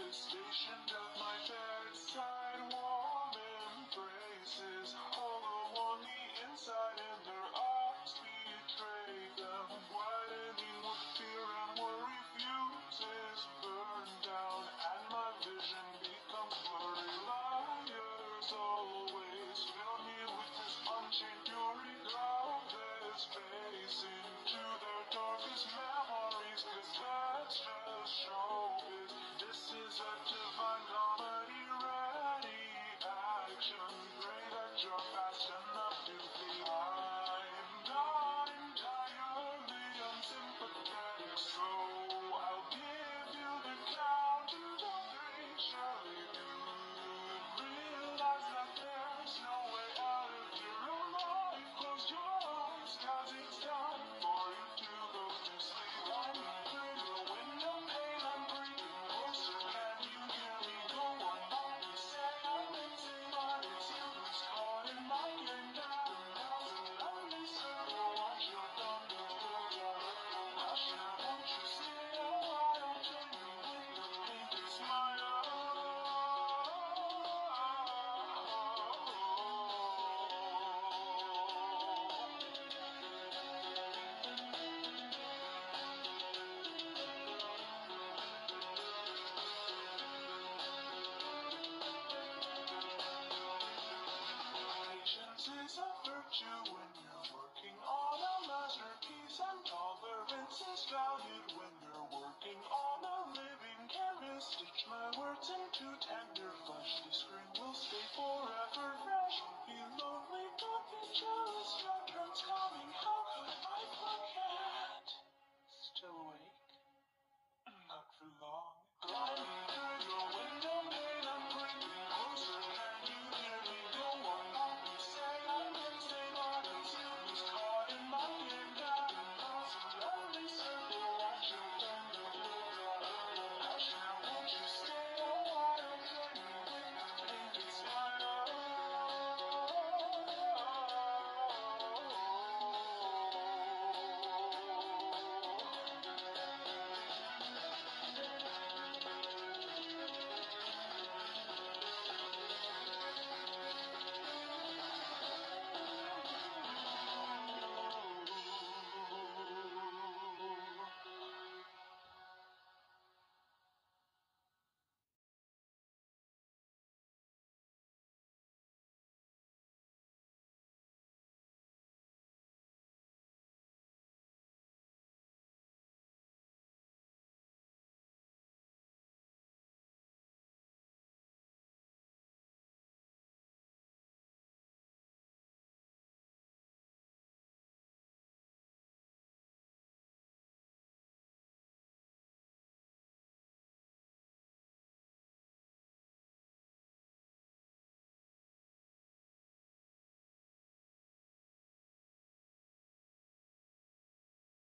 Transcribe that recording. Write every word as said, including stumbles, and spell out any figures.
stationed at my bedside, warm embraces, hollow on the inside, and their eyes betray them, widening with fear and worry fuses burn down, and my vision becomes blurry. Liars always fill me with this unchained fury, groundless face into their darkest memories, 'cause that's just showbiz. This is a divine comedy, ready action, great at your fast enough to be. I'm not entirely unsympathetic, so I'll give you the count to the three. Surely you'd realize that there's no way out of your own life. Close your eyes, 'cause it's time for you to go to sleep. I'm through the window pane, I'm breathing closer. Can you hear me? Go on, let me say I'm missing, but it's you who's caught in my game down. How's it lonely circle? Watch your thunder roll. Hush now, won't you stay a while? Take me with the paint is my Patience is a virtue when you're working on a masterpiece, and tolerance is valued when you're working on a living canvas. Stitch my words into tender flesh, the screen will stay forever fresh. Be lonely, don't be jealous, your turn's coming, how could I forget?